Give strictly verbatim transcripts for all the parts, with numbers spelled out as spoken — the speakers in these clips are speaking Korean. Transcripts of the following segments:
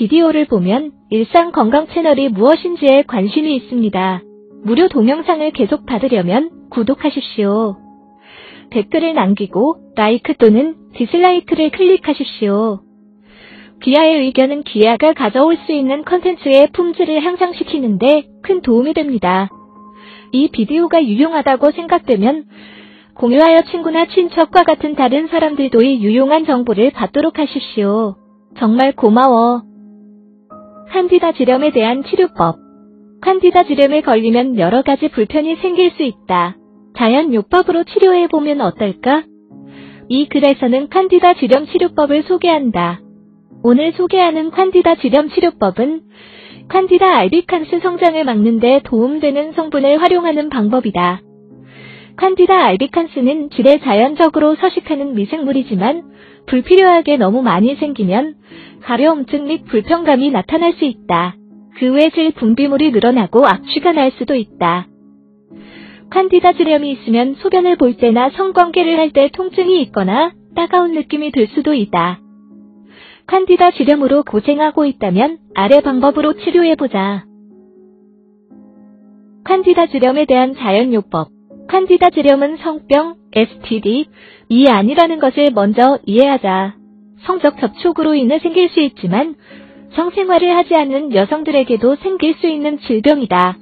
비디오를 보면 일상 건강 채널이 무엇인지에 관심이 있습니다. 무료 동영상을 계속 받으려면 구독하십시오. 댓글을 남기고 라이크 또는 디슬라이크를 클릭하십시오. 기아의 의견은 기아가 가져올 수 있는 컨텐츠의 품질을 향상시키는데 큰 도움이 됩니다. 이 비디오가 유용하다고 생각되면 공유하여 친구나 친척과 같은 다른 사람들도 이 유용한 정보를 받도록 하십시오. 정말 고마워. 칸디다 지렴에 대한 치료법. 칸디다 지렴에 걸리면 여러 가지 불편이 생길 수 있다. 자연요법으로 치료해보면 어떨까? 이 글에서는 칸디다 지렴 치료법을 소개한다. 오늘 소개하는 칸디다 지렴 치료법은 칸디다 알비칸스 성장을 막는 데 도움되는 성분을 활용하는 방법이다. 칸디다 알비칸스는 질에 자연적으로 서식하는 미생물이지만 불필요하게 너무 많이 생기면 가려움증 및 불편감이 나타날 수 있다. 그 외 질 분비물이 늘어나고 악취가 날 수도 있다. 칸디다 지렴이 있으면 소변을 볼 때나 성관계를 할 때 통증이 있거나 따가운 느낌이 들 수도 있다. 칸디다 지렴으로 고생하고 있다면 아래 방법으로 치료해보자. 칸디다 지렴에 대한 자연요법. 칸디다 지렴은 성병, 에스티디, 이 아니라는 것을 먼저 이해하자. 성적 접촉으로 인해 생길 수 있지만 성생활을 하지 않는 여성들에게도 생길 수 있는 질병이다.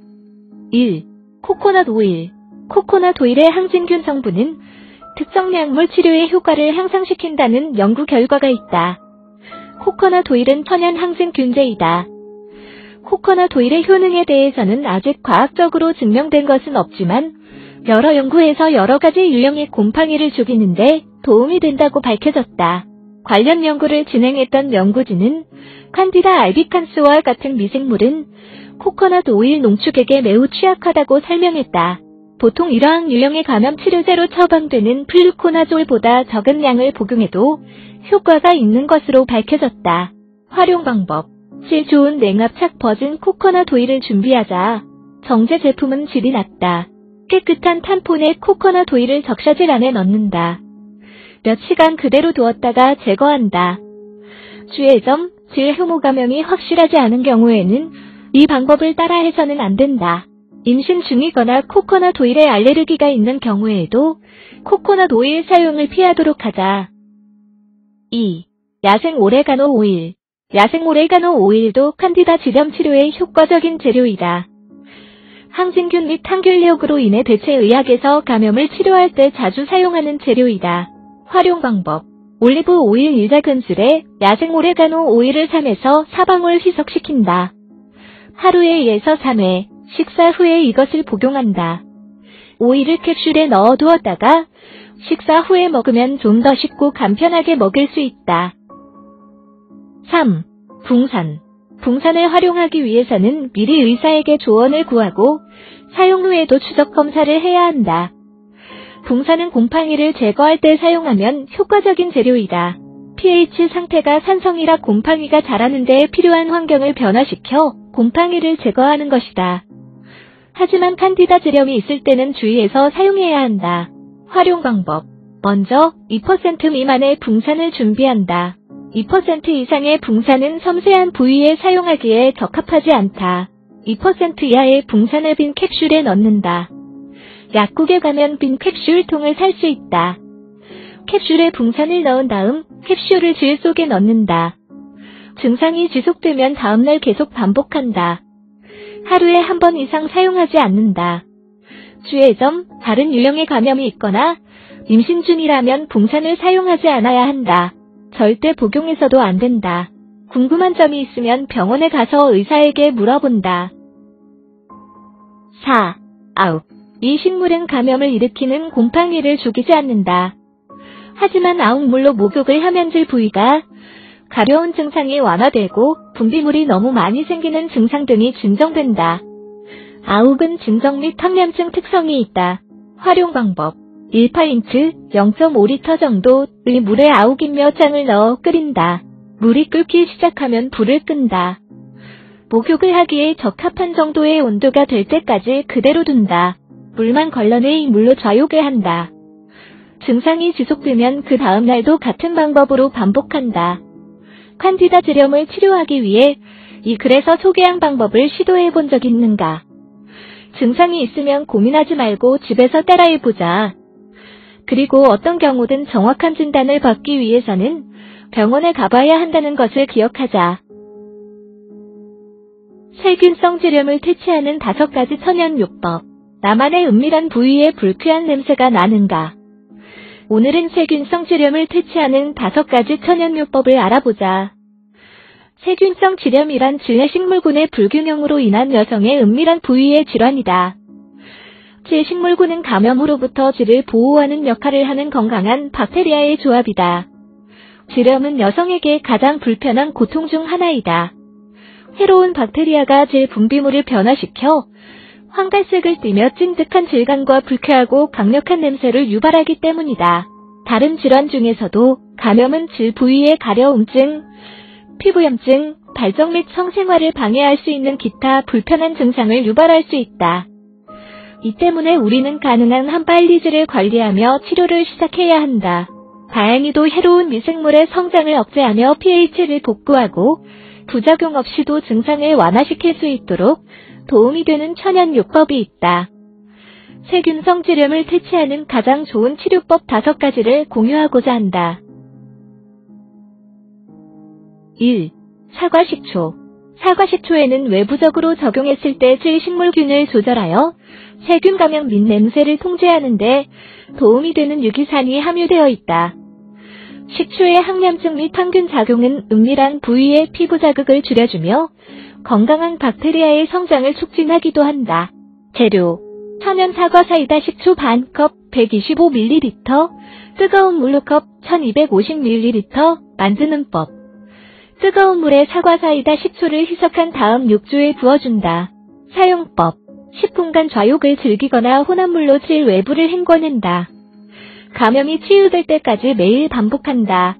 일. 코코넛 오일. 코코넛 오일의 항진균 성분은 특정 약물 치료의 효과를 향상시킨다는 연구 결과가 있다. 코코넛 오일은 천연 항진균제이다. 코코넛 오일의 효능에 대해서는 아직 과학적으로 증명된 것은 없지만 여러 연구에서 여러 가지 유형의 곰팡이를 죽이는데 도움이 된다고 밝혀졌다. 관련 연구를 진행했던 연구진은 칸디다 알비칸스와 같은 미생물은 코코넛 오일 농축액에 매우 취약하다고 설명했다. 보통 이러한 유형의 감염 치료제로 처방되는 플루코나졸보다 적은 양을 복용해도 효과가 있는 것으로 밝혀졌다. 활용 방법. 질 좋은 냉압착 버진 코코넛 오일을 준비하자. 정제 제품은 질이 낮다. 깨끗한 탐폰에 코코넛 오일을 적셔질 안에 넣는다. 몇 시간 그대로 두었다가 제거한다. 주의 점, 질 혐오 감염이 확실하지 않은 경우에는 이 방법을 따라해서는 안 된다. 임신 중이거나 코코넛 오일에 알레르기가 있는 경우에도 코코넛 오일 사용을 피하도록 하자. 이. 야생 오레가노 오일. 야생 오레가노 오일도 칸디다 지렴 치료에 효과적인 재료이다. 항진균 및 항균력으로 인해 대체의학에서 감염을 치료할 때 자주 사용하는 재료이다. 활용 방법. 올리브 오일 일 작은술에 야생 오레가노 오일을 삼에서 사 방울 희석시킨다. 하루에 이에서 삼 회, 식사 후에 이것을 복용한다. 오일을 캡슐에 넣어 두었다가 식사 후에 먹으면 좀 더 쉽고 간편하게 먹을 수 있다. 삼. 붕산. 붕산을 활용하기 위해서는 미리 의사에게 조언을 구하고 사용 후에도 추적 검사를 해야 한다. 붕산은 곰팡이를 제거할 때 사용하면 효과적인 재료이다. pH 상태가 산성이라 곰팡이가 자라는 데 필요한 환경을 변화시켜 곰팡이를 제거하는 것이다. 하지만 칸디다 지렴이 있을 때는 주의해서 사용해야 한다. 활용 방법. 먼저 이 퍼센트 미만의 붕산을 준비한다. 이 퍼센트 이상의 붕산은 섬세한 부위에 사용하기에 적합하지 않다. 이 퍼센트 이하의 붕산을 빈 캡슐에 넣는다. 약국에 가면 빈 캡슐통을 살 수 있다. 캡슐에 붕산을 넣은 다음 캡슐을 질 속에 넣는다. 증상이 지속되면 다음날 계속 반복한다. 하루에 한 번 이상 사용하지 않는다. 주의 점, 다른 유형의 감염이 있거나 임신 중이라면 붕산을 사용하지 않아야 한다. 절대 복용해서도 안 된다. 궁금한 점이 있으면 병원에 가서 의사에게 물어본다. 사. 아욱. 이 식물은 감염을 일으키는 곰팡이를 죽이지 않는다. 하지만 아욱물로 목욕을 하면 질 부위가 가려운 증상이 완화되고 분비물이 너무 많이 생기는 증상 등이 진정된다. 아욱은 진정 및 항염증 특성이 있다. 활용 방법. 일 파인트 영 점 오 리터 정도의 물에 아욱인 몇 장을 넣어 끓인다. 물이 끓기 시작하면 불을 끈다. 목욕을 하기에 적합한 정도의 온도가 될 때까지 그대로 둔다. 물만 걸러내 이 물로 좌욕을 한다. 증상이 지속되면 그 다음 날도 같은 방법으로 반복한다. 칸디다 지렴을 치료하기 위해 이 글에서 소개한 방법을 시도해 본 적 있는가? 증상이 있으면 고민하지 말고 집에서 따라해보자. 그리고 어떤 경우든 정확한 진단을 받기 위해서는 병원에 가봐야 한다는 것을 기억하자. 세균성 지렴을 퇴치하는 다섯 가지 천연요법. 나만의 은밀한 부위에 불쾌한 냄새가 나는가? 오늘은 세균성 지렴을 퇴치하는 다섯 가지 천연요법을 알아보자. 세균성 지렴이란 질내식물군의 불균형으로 인한 여성의 은밀한 부위의 질환이다. 질식물군은 감염으로부터 질을 보호하는 역할을 하는 건강한 박테리아의 조합이다. 지렴은 여성에게 가장 불편한 고통 중 하나이다. 해로운 박테리아가 질 분비물을 변화시켜 황갈색을 띠며 찐득한 질감과 불쾌하고 강력한 냄새를 유발하기 때문이다. 다른 질환 중에서도 감염은 질 부위의 가려움증, 피부염증, 발정 및 성생활을 방해할 수 있는 기타 불편한 증상을 유발할 수 있다. 이 때문에 우리는 가능한 한 빨리 질을 관리하며 치료를 시작해야 한다. 다행히도 해로운 미생물의 성장을 억제하며 피에이치를 복구하고 부작용 없이도 증상을 완화시킬 수 있도록 도움이 되는 천연요법이 있다. 세균성 지렴을 퇴치하는 가장 좋은 치료법 다섯 가지를 공유하고자 한다. 일. 사과식초. 사과식초에는 외부적으로 적용했을 때 질식물균을 조절하여 세균 감염 및 냄새를 통제하는 데 도움이 되는 유기산이 함유되어 있다. 식초의 항염증 및 항균 작용은 은밀한 부위의 피부 자극을 줄여주며 건강한 박테리아의 성장을 촉진하기도 한다. 재료: 천연 사과 사이다 식초 반 컵 백이십오 밀리리터, 뜨거운 물로 컵 천이백오십 밀리리터. 만드는 법: 뜨거운 물에 사과 사이다 식초를 희석한 다음 육주에 부어준다. 사용법: 십 분간 좌욕을 즐기거나 혼합물로 질 외부를 헹궈낸다. 감염이 치유될 때까지 매일 반복한다.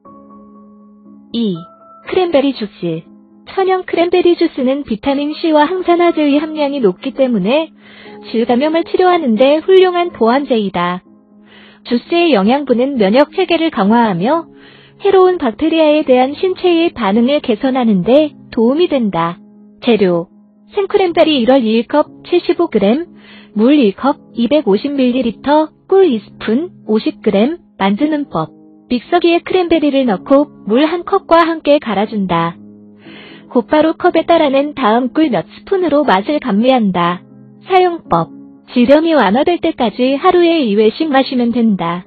이. 크랜베리 주스. 천연 크랜베리 주스는 비타민 C와 항산화제의 함량이 높기 때문에 질감염을 치료하는 데 훌륭한 보완제이다. 주스의 영양분은 면역 체계를 강화하며 해로운 박테리아에 대한 신체의 반응을 개선하는 데 도움이 된다. 재료: 생크랜베리 일월 일 컵 칠십오 그램, 물 일 컵 이백오십 밀리리터, 꿀 이 스푼 오십 그램. 만드는 법: 믹서기에 크랜베리를 넣고 물 한 컵과 함께 갈아준다. 곧바로 컵에 따라낸 다음 꿀 몇 스푼으로 맛을 감미한다. 사용법: 지렴이 완화될 때까지 하루에 이 회씩 마시면 된다.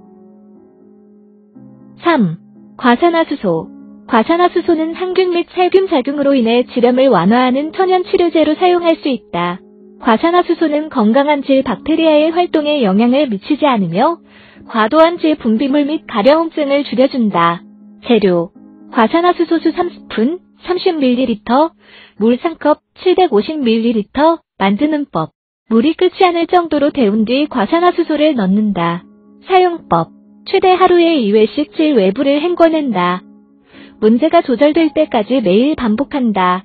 삼. 과산화수소. 과산화수소는 항균 및 살균 작용으로 인해 지렴을 완화하는 천연 치료제로 사용할 수 있다. 과산화수소는 건강한 질 박테리아의 활동에 영향을 미치지 않으며 과도한 질 분비물 및 가려움증을 줄여준다. 재료: 과산화수소수 삼 스푼, 삼십 밀리리터, 물 삼 컵 칠백오십 밀리리터. 만드는 법: 물이 끓지 않을 정도로 데운 뒤 과산화수소를 넣는다. 사용법: 최대 하루에 이 회씩 질 외부를 헹궈낸다. 문제가 조절될 때까지 매일 반복한다.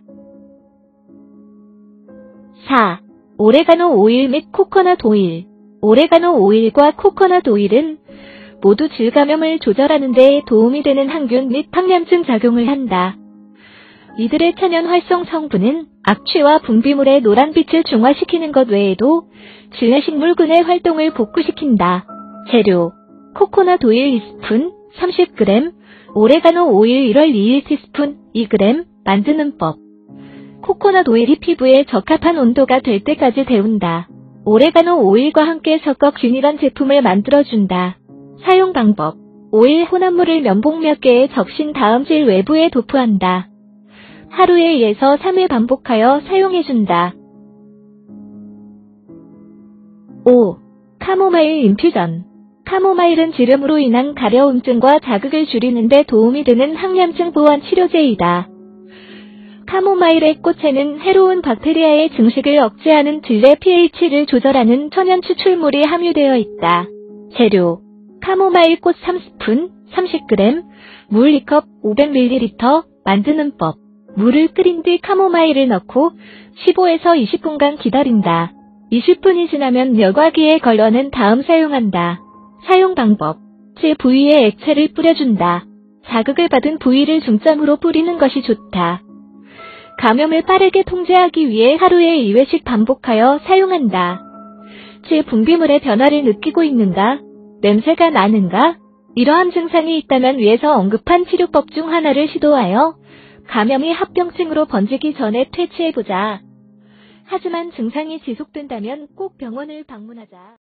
사. 오레가노 오일 및 코코넛 오일. 오레가노 오일과 코코넛 오일은 모두 질감염을 조절하는 데 도움이 되는 항균 및 항염증 작용을 한다. 이들의 천연 활성 성분은 악취와 분비물의 노란빛을 중화시키는 것 외에도 질내식물군의 활동을 복구시킨다. 재료: 코코넛 오일 이 스푼, 삼십 그램, 오레가노 오일 일월 이일 티스푼 이 그램. 만드는 법: 코코넛 오일이 피부에 적합한 온도가 될 때까지 데운다. 오레가노 오일과 함께 섞어 균일한 제품을 만들어준다. 사용 방법: 오일 혼합물을 면봉 몇 개에 적신 다음 질 외부에 도포한다. 하루에 이에서 삼 회 반복하여 사용해준다. 오. 카모마일 인퓨전. 카모마일은 지렴으로 인한 가려움증과 자극을 줄이는 데 도움이 되는 항염증 보완 치료제이다. 카모마일의 꽃에는 해로운 박테리아의 증식을 억제하는 질내 피에이치를 조절하는 천연 추출물이 함유되어 있다. 재료: 카모마일 꽃 삼 스푼, 삼십 그램, 물 이 컵 오백 밀리리터. 만드는 법: 물을 끓인 뒤 카모마일을 넣고 십오에서 이십 분간 기다린다. 이십 분이 지나면 열과기에 걸러낸 다음 사용한다. 사용 방법: 질 부위에 액체를 뿌려준다. 자극을 받은 부위를 중점으로 뿌리는 것이 좋다. 감염을 빠르게 통제하기 위해 하루에 이 회씩 반복하여 사용한다. 칠. 분비물의 변화를 느끼고 있는가? 냄새가 나는가? 이러한 증상이 있다면 위에서 언급한 치료법 중 하나를 시도하여 감염이 합병증으로 번지기 전에 퇴치해보자. 하지만 증상이 지속된다면 꼭 병원을 방문하자.